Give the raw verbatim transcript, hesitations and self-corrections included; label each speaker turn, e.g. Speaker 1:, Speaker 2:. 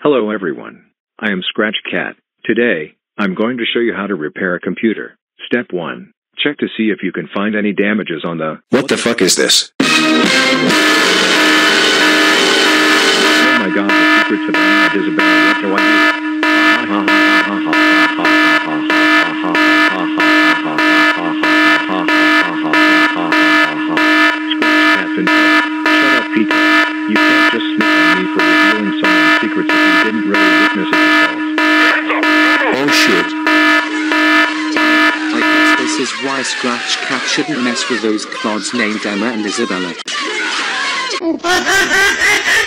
Speaker 1: Hello everyone. I am SplaatCat. Today, I'm going to show you how to repair a computer. Step one. Check to see if you can find any damages on the—
Speaker 2: What the fuck is this?
Speaker 1: Oh my god, the secret to the cameod, Isabella, what do I do? SplaatCat's in trouble. Shut up, Vicho. You can't just snitch on me for revealing someone's secrets if you didn't really witness it yourself.
Speaker 2: Oh shit.
Speaker 3: I guess this is why SplaatCat shouldn't mess with those clods named Emma and Isabella.